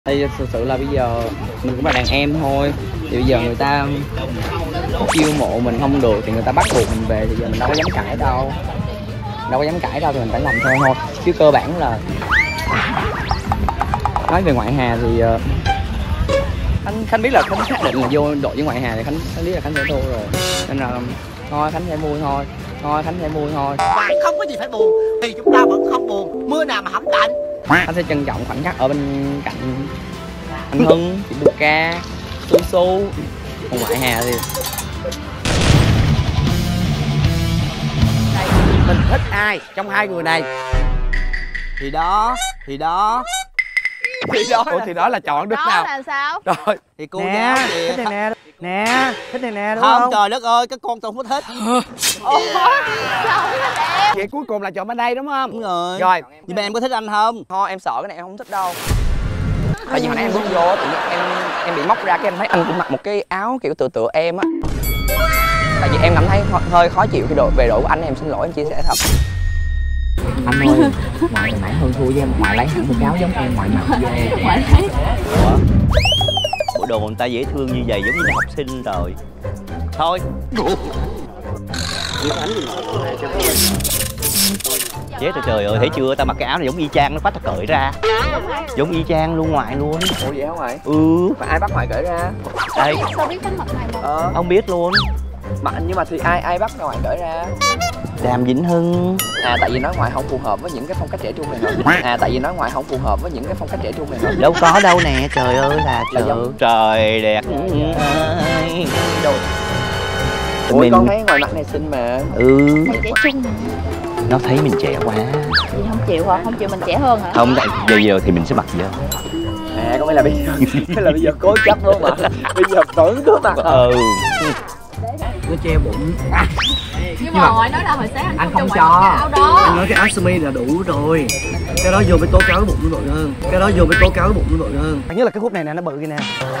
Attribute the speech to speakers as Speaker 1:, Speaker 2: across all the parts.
Speaker 1: Thì thực sự là bây giờ mình cũng là đàn em thôi, thì bây giờ người ta chiêu mộ mình không được thì người ta bắt buộc mình về, thì giờ mình đâu có dám cãi đâu, thì mình phải làm theo thôi. Chứ cơ bản là nói về ngoại hà thì Khánh biết là Khánh xác định là vô đội với ngoại hà thì Khánh biết là Khánh sẽ thua rồi, nên là thôi Khánh sẽ vui thôi,
Speaker 2: Bạn không có gì phải buồn thì chúng ta vẫn không buồn, mưa nào mà hẩm tạnh.
Speaker 1: Anh sẽ trân trọng khoảnh khắc ở bên cạnh anh Hưng, chị Buka, Su Su. Còn ngoại hà thì
Speaker 2: Mình thích ai trong hai người này thì đó
Speaker 3: Ủa thì đó là chọn đứa
Speaker 4: đó
Speaker 3: nào?
Speaker 4: là sao?
Speaker 3: Rồi
Speaker 2: thì cô
Speaker 3: nè,
Speaker 2: giáo
Speaker 3: thích này nè, thích này nè đúng
Speaker 2: không?
Speaker 3: không?
Speaker 2: Trời đất ơi, cái con tôi không có thích.
Speaker 3: Vậy cuối cùng là chọn bên đây đúng không?
Speaker 2: Đúng rồi.
Speaker 3: Rồi,
Speaker 2: Nhưng mà em có thích anh không?
Speaker 1: thôi em sợ cái này em không thích đâu. Tại vì hồi nãy em bước vô tự nhiên em bị móc ra cái em thấy anh cũng mặc một cái áo kiểu tựa em á. Tại vì em cảm thấy hơi khó chịu khi về đội của anh, em xin lỗi, em chia sẻ thật. Anh ơi, ngoại hồi nãy hơn thua với em, ngoại lấy hẳn một áo giống em, ngoại mặc ghê.
Speaker 4: Ngoại thấy.
Speaker 2: Ủa? Bộ đồ người ta dễ thương như vậy giống như học sinh rồi. Thôi. Chết rồi trời ơi, thấy chưa, tao mặc cái áo này giống y chang, nó bắt tao cởi ra. Giống y chang luôn, ngoại luôn.
Speaker 1: Ủa vậy hả ngoại?
Speaker 2: Mà
Speaker 1: Ai bắt ngoại cởi ra?
Speaker 2: đây,
Speaker 4: Sao biết Khánh mặc này mà?
Speaker 2: không biết luôn.
Speaker 1: Nhưng mà thì ai bắt ngoại cởi ra?
Speaker 2: Đàm Vĩnh Hưng.
Speaker 1: Tại vì nói ngoại không phù hợp với những cái phong cách trẻ trung này hả?
Speaker 2: Đâu có đâu nè, trời ơi là trời. Trời đẹp.
Speaker 1: Ủa con thấy ngoài mặt này xinh mà.
Speaker 4: Mày trẻ trung mà.
Speaker 2: Nó thấy mình trẻ quá.
Speaker 4: Chị không chịu hả? Không chịu mình trẻ hơn hả?
Speaker 2: Không, tại giờ thì mình sẽ mặc gì đó.
Speaker 1: Có nghĩa là bây giờ cố chấp đúng không ạ? Bây giờ tưởng cứ mặc hả?
Speaker 3: nó che bụng.
Speaker 4: Nhưng mà ngoại nói là hồi sáng
Speaker 3: Anh không
Speaker 4: cho
Speaker 3: cho.
Speaker 4: cái áo đó.
Speaker 3: Anh nói cái áo sơ mi là đủ rồi. Cái đó vô mới tố cáo cái bụng nó bự hơn. Anh nhớ là cái khúc này nè, nó bự kia nè.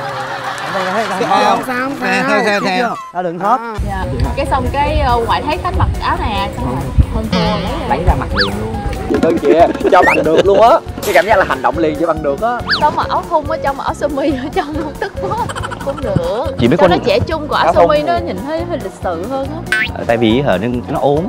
Speaker 3: Sao đừng khớp.
Speaker 4: Dạ. Cái xong cái ngoại thấy Khánh mặc áo này xong rồi hơn thua
Speaker 1: Lấy ra mặc liền luôn. Đơn kìa, cho bằng được luôn á. Cái cảm giác là hành động liền cho bằng được á.
Speaker 4: sao mà áo thun ở trong mà áo sơ mi ở trong không tức quá. Cũng được.
Speaker 2: Chị biết
Speaker 4: cho
Speaker 2: con
Speaker 4: nó trẻ trung, của áo sơ mi nó nhìn hơi lịch sự hơn á.
Speaker 2: Tại vì nó ốm.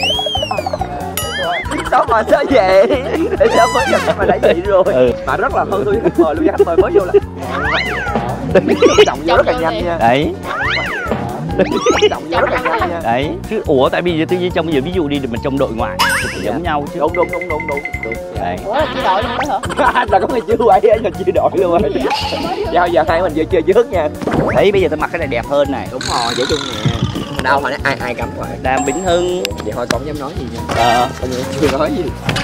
Speaker 1: Sao mà sao vậy? Để sao mới gặp mà đã vậy rồi. Mà rất là hơn tôi khách mời luôn, khách mời mới vô là động vô rất là nhanh nha.
Speaker 2: Đấy.
Speaker 1: Động vô rất là nhanh nha.
Speaker 2: Đấy. Chứ ủa tại vì tôi trong giờ ví dụ đi mình trong đội ngoại thì giống nhau chứ.
Speaker 1: Đúng.
Speaker 2: Đấy.
Speaker 4: Ủa là chia đội luôn đó hả?
Speaker 1: Là có người chưa quay là chia đội luôn rồi. Giờ hai mình vừa chơi trước nha.
Speaker 2: Đấy, bây giờ tôi mặc cái này đẹp hơn này.
Speaker 1: Đúng rồi, dễ chung nè. Đâu mà ai cấm vậy?
Speaker 2: Đàm Vĩnh Hưng.
Speaker 1: Vậy thôi con dám nói gì nha. Coi như chưa nói gì.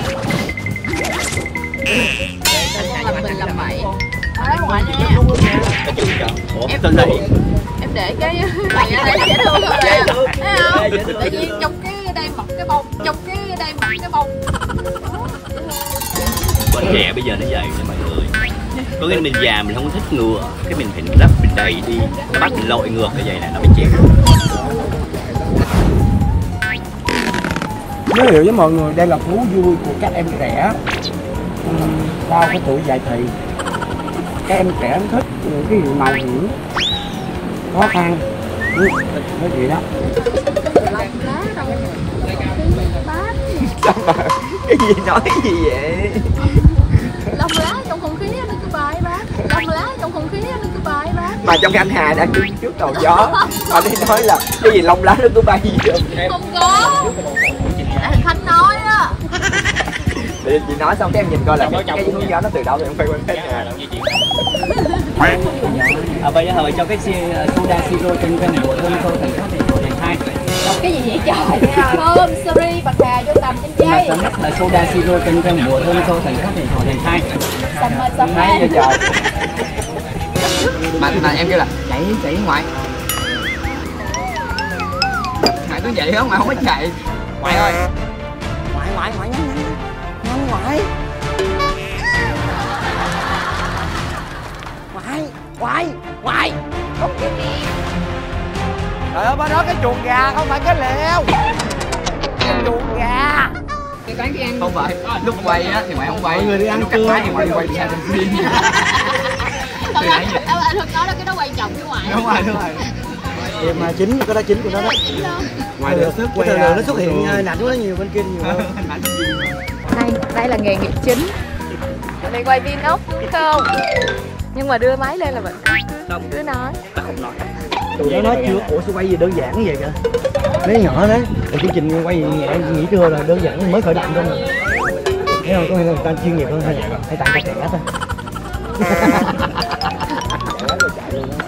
Speaker 4: Mình làm bậy. Đấy ngoại nè.
Speaker 2: Ủa, tên này.
Speaker 4: Em để cái này ở đây dễ thương hơn nè. Thấy không? Tự nhiên trong cái đây mặc cái bông,
Speaker 2: Bọn trẻ bây giờ nó vậy nha mọi người. Có cái mình già mình không thích ngừa, cái mình phải lắp mình đầy đi, nó bắt mình lội ngược như vậy này nó mới trẻ.
Speaker 3: Giới thiệu với mọi người, đây là thú vui của các em trẻ sau cái tuổi dậy thì. Các em trẻ thích những cái gì màu hiểm, khó khăn, cái gì đó.
Speaker 1: Cái gì nói cái gì vậy?
Speaker 4: Lông lá trong không khí nó cứ bay bác.
Speaker 1: Mà trong cái anh Hà đã đứng trước đầu gió, anh ấy nói là cái gì lông lá nó cứ bay vô.
Speaker 4: Không có. Tại Khánh nói á.
Speaker 1: Thì chị nói xong cái em nhìn coi là cái hướng gió nó từ đâu thì em phải quên hết Hà.
Speaker 3: Bây giờ cho cái soda siro trên cái mùa thơm thôi thành khác thì thành hai.
Speaker 4: Cái gì vậy trời? Thơm, siri, bạc hà vô tầm trên
Speaker 3: Mà
Speaker 4: dây.
Speaker 3: tao nhắc là soda siro trên cái mùa thơm thôi thành khác thì thành hai.
Speaker 4: Sầm
Speaker 1: Hay vậy
Speaker 4: mê.
Speaker 1: trời. Mà em kêu là chạy ngoại. Ngoại cứ vậy không, ngoại không có chạy. Ngoại ơi. Ngoại nhanh ngoại. Ngoại. Không kêu nè.
Speaker 3: Trời ơi, bên đó cái chuồng gà không phải cái lều. Cái chuồng gà.
Speaker 1: Không phải, lúc quay á thì ngoại không quay.
Speaker 3: Mọi người đi ăn
Speaker 1: lúc cắt máy thì ngoại đi quay xa trên phim.
Speaker 4: anh Hưng nói đó, cái đó quan trọng chứ ngoài.
Speaker 5: Đúng rồi.
Speaker 3: Thì mà chính cái đó chính của nó đó. Ngoài được sức quay nó xuất hiện nặng của nó nhiều bên kia nhiều hơn.
Speaker 4: Đây là nghề nghiệp chính. Đây quay vlog không? Nhưng mà đưa máy lên là mình cứ nói.
Speaker 3: Tụi nó nói chưa, ủa sao quay gì đơn giản như vậy kìa. Mấy nhỏ đấy, chương trình quay nhẹ nghỉ trưa là đơn giản mới khởi động thôi mà. Thấy không, có nghĩa là người ta chuyên nghiệp hơn hay tặng cho trẻ thôi.